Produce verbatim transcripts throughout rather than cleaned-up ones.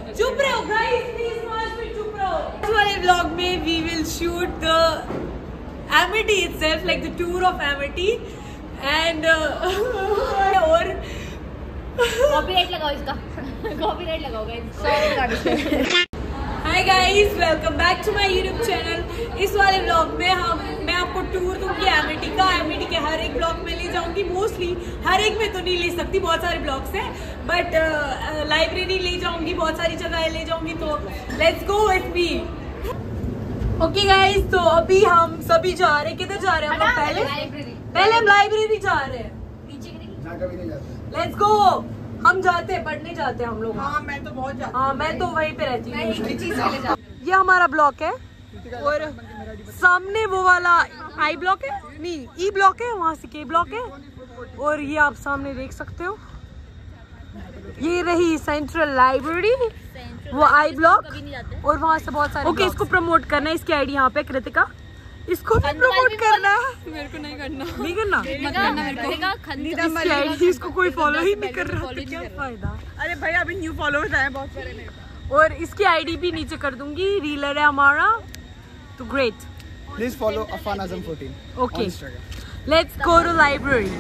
चुप रहो guys, please पाँच मिनट चुप रहो। इस वाले व्लॉग में we will shoot the Amity itself, like the tour of Amity, and और कॉपीराइट लगाओ इसका, कॉपीराइट लगाओ guys. Hi guys, welcome back to my YouTube channel. इस वाले व्लॉग में हम मैं आपको टूर दूंगी एमिटी का। एमिटी के हर एक ब्लॉग में ले जाऊंगी, मोस्टली हर एक में तो नहीं ले सकती, बहुत सारे ब्लॉग्स हैं, बट लाइब्रेरी ले जाऊंगी, बहुत सारी जगह ले जाऊंगी, तो let's go with me. Okay guys, तो अभी हम सभी जा रहे हैं। किधर जा रहे हैं हम लोग? पहले पहले हम लाइब्रेरी जा रहे हैं। Let's go. हम जाते हैं, पढ़ने जाते हैं हम लोग। हाँ मैं तो बहुत जाती हूँ। हाँ मैं तो वहीं पे रहती हूँ। ये हमारा ब्लॉक है और सामने वो वाला आई ब्लॉक है, नहीं ई ब्लॉक है, वहाँ से के ब्लॉक है, और ये आप सामने देख सकते हो। ये रही सेंट्रल लाइब्रेरी, वो आई ब्लॉक, और वहाँ से बहुत सारे। ओके, इसको प्रमोट करना है, इसकी आईडी यहाँ पे कृतिका, इसको भी प्रमोट करना है। मेरे को नहीं करना, नहीं करना, मत करना मेरे को। इसकी आईडी इसको कोई फॉलो ही नहीं कर रहा, तो क्या फायदा। अरे भाई अभी न्यू फॉलोअर्स आए बहुत सारे मेरे। और इसकी आईडी भी नीचे कर दूंगी, रीलर है हमारा, तो great. Please follow Afan Azam fourteen. Okay, let's go to library.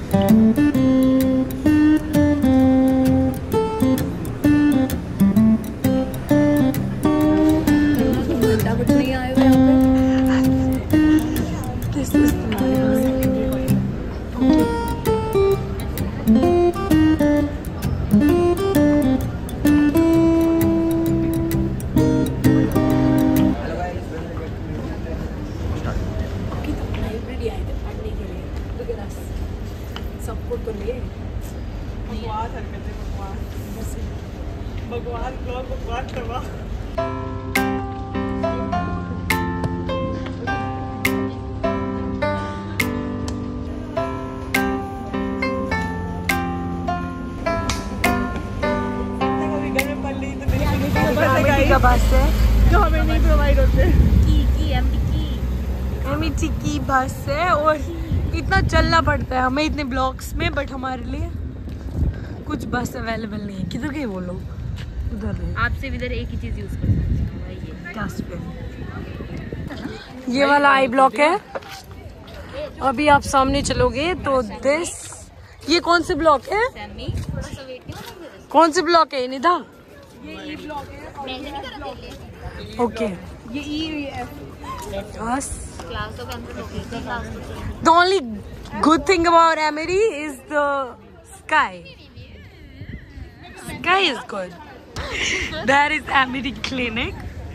भगवान भगवान करवा। का बस है जो हमें नहीं प्रोवाइड होते। एमिटी की बस है और इतना चलना पड़ता है हमें इतने ब्लॉक्स में, बट हमारे लिए कुछ बस अवेलेबल नहीं है। किधर गए वो लोग? उधर है। आपसे इधर एक ही चीज यूज कर सकते हैं, ये वाला आई ब्लॉक है। अभी आप सामने चलोगे तो दिस, ये कौन से ब्लॉक है? कौन से ब्लॉक है निधा? ये ई ब्लॉक है। ओके, ये E F. The only good thing about Amity is the sky. Sky is good. That is Amity Clinic.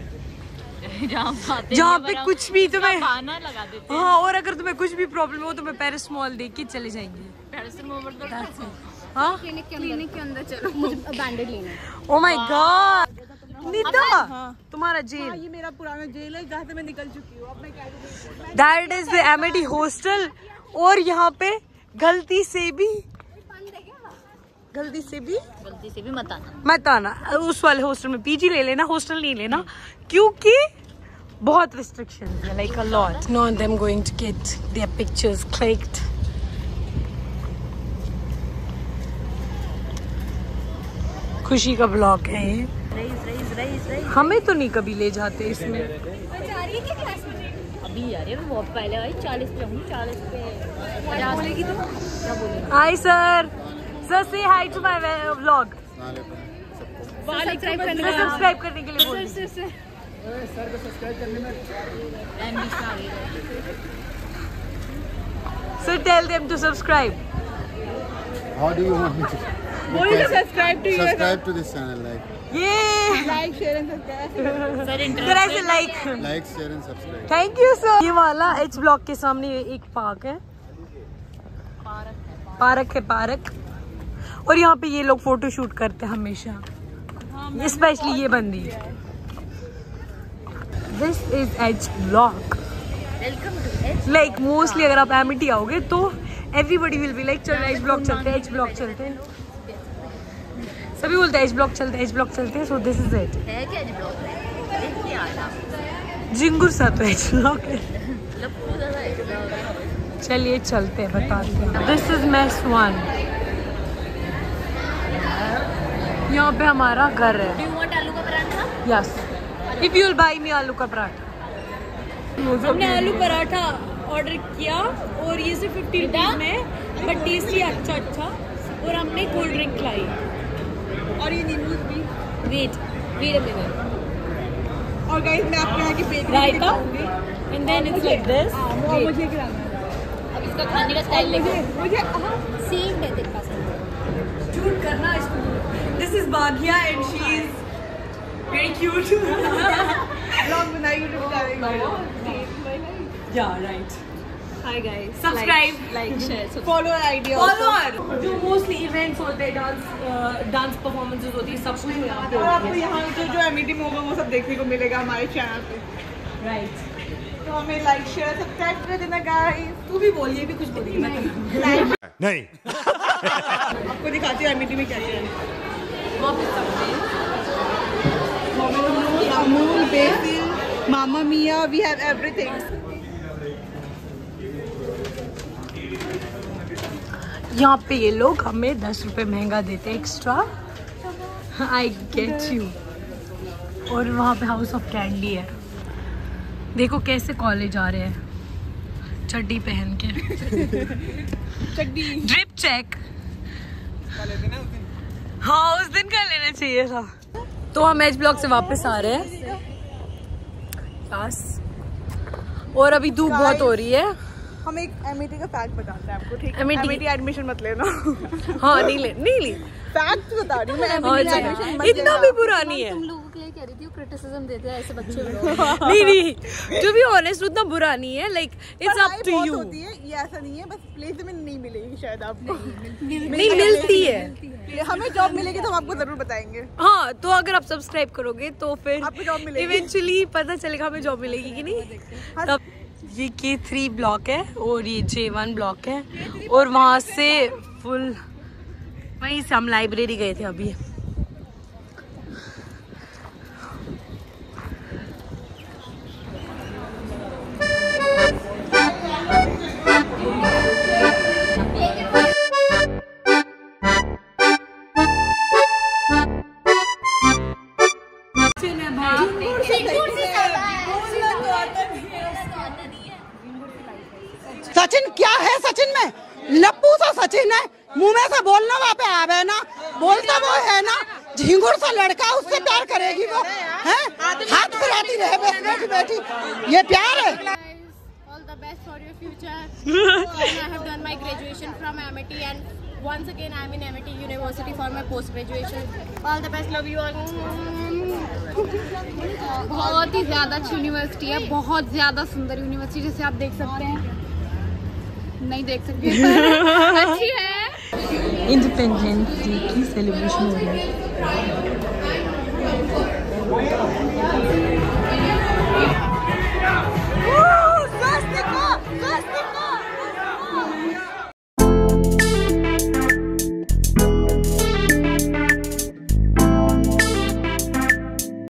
जहाँ पे कुछ भी तुम्हें बहाना लगा देते हैं। हाँ, और अगर तुम्हें कुछ भी प्रॉब्लम हो तो मैं पैरासिटामोल दे के चले जाएंगे। हाँ, क्लिनिक के अंदर चलो, मुझे बैंडेड लेना है। Oh my God! निधा, तुम्हारा जेल। ये मेरा पुराना जेल है जहाँ से मैं निकल चुकी हूँ। अब मैं क्या करूँ? That is the Amity hostel, और यहाँ पे गलती से भी गलती से भी गलती से भी मत आना, मत आना उस वाले हॉस्टल में। पीजी ले लेना, हॉस्टल नहीं लेना, क्योंकि बहुत restrictions है, like a lot. No, them going to get their pictures clicked. खुशी का ब्लॉग है ये। रईस, रईस, रईस, रईस। हमें तो नहीं कभी ले जाते इसमें। अभी जा रही है, मैं बहुत पहले आई, चालीस पे हूँ, चालीस पे बोलेगी तो क्या बोलेगी? हाय सर, सर से hi to my vlog. Subscribe करने सब्सक्राइब करने के लिए बोल सर सर सर को सब्सक्राइब करने में sir tell them to subscribe. How do you want me to? Subscribe to your Subscribe to this channel, like. ये like, share and subscribe. Sir तरह से like. Like, share and subscribe. Thank you sir. ये वाला H block के सामने एक park है, park है पार्क, और यहाँ पे ये लोग फोटो शूट करते हैं हमेशा, स्पेशली ये बंदी। This is H block. Like mostly अगर आप एमिटी आओगे तो एवरीबडी विल बी लाइक चल एच ब्लॉक चलते हैं, एच ब्लॉक चलते हैं, सभी बोलते हैं एच ब्लॉक चलते हैं, एच ब्लॉक चलते हैं। So this is it. है क्या एच ब्लॉक? जिंगुर सा तो एच ब्लॉक है। चलिए चलते हैं, बताते हैं। दिस इज मेस वन, यहाँ पे हमारा घर है। Yes if you will buy me आलू का पराठा। हमने आलू पराठा ऑर्डर किया और ये सिर्फ फिफ्टी रुपीज में बट टेस्टी अच्छा अच्छा। और हमने कोल्ड ड्रिंक लाई और ये नींबू भी। Wait wait a minute. और गाइस मैं आपके यहाँ की bakery raita and then it's like this. मुझे खिलाना। अब इसका खाने का स्टाइल देखो। मुझे सेम है तेरे पास। शूट करना इसको। This is Bagiya and she is very cute. Blog बनाई यूट्यूब डालेंगे। या right. Hi guys, subscribe like share follow idea follower. जो मोस्टली इवेंट्स होते हैं डांस डांस परफॉर्मेंसेस होती है सब कुछ यहाँ पे और होती आपको है। यहाँ जो जो एमिटी में होगा वो सब देखने को मिलेगा हमारे चैनल पे। राइट तो हमें लाइक शेयर सब्सक्राइब कर देना गाइस। तू भी बोलिए भी कुछ बोलिए मैं नहीं आपको दिखाती हूँ एमिटी में क्या क्या है। Amul, Basil, Mamma Mia, we have everything. यहाँ पे ये लोग हमें दस रुपए महंगा देते हैं एक्स्ट्रा। I get you. और वहाँ पे हाउस ऑफ कैंडी है। देखो कैसे कॉलेज आ रहे हैं चड्डी पहन के। चड्डी ड्रिप चेक। हाँ उस दिन कर लेना चाहिए था। तो हम एच ब्लॉक से वापस आ रहे हैं। बस और अभी धूप बहुत हो रही है। हम एक एमिटी का फैक्ट बताते हैं आपको, ठीक है? एमिटी- एमिटी एडमिशन मत लेना। हाँ नहीं ले नहीं ली। फैक्ट बता रही हूँ मैं, हाँ, एमिटी अच्छा, एडमिशन मत इतना लेना। भी बुरानी है। तुम लोगों के लिए कह रही थी, क्रिटिसिज्म देते हैं ऐसे बच्चे लोग। नहीं नहीं टू बी ऑनेस्ट उतना बुरा नहीं है। लाइक इट्स पढ़ाई अप टू बहुत यू। होती है, ये ऐसा नहीं है बस प्लेसमेंट नहीं मिलेगी शायद आपको। नहीं मिलती है। हमें जॉब मिलेगी तो हम आपको जरूर बताएंगे। हाँ तो अगर आप सब्सक्राइब करोगे तो फिर आपको जॉब मिलेगी। इवेंचुअली पता चलेगा हमें जॉब मिलेगी कि नहीं। तब ये के थ्री ब्लॉक है और ये जे वन ब्लॉक है और वहाँ से फुल वहीं से हम लाइब्रेरी गए थे अभी। सचिन क्या है? सचिन में लप्पू सा सचिन है, मुंह में से बोलना वहाँ पे आवे ना, बोलता वो है ना, झिंगुर सा लड़का उससे प्यार करेगी वो है, हाथ फिराती रहे बस बैठी बैठी, ये प्यार है। All the best for your future. And I have done my graduation from M I T and once again I am in M I T University for my post graduation. All the best, love you all. बहुत ही ज़्यादा अच्छी university है, बहुत ज़्यादा सुंदर university, जैसे आप देख सकते हैं, नहीं देख सकते पर अच्छी है। इंडिपेंडेंस डे की सेलिब्रेशन हो रही है।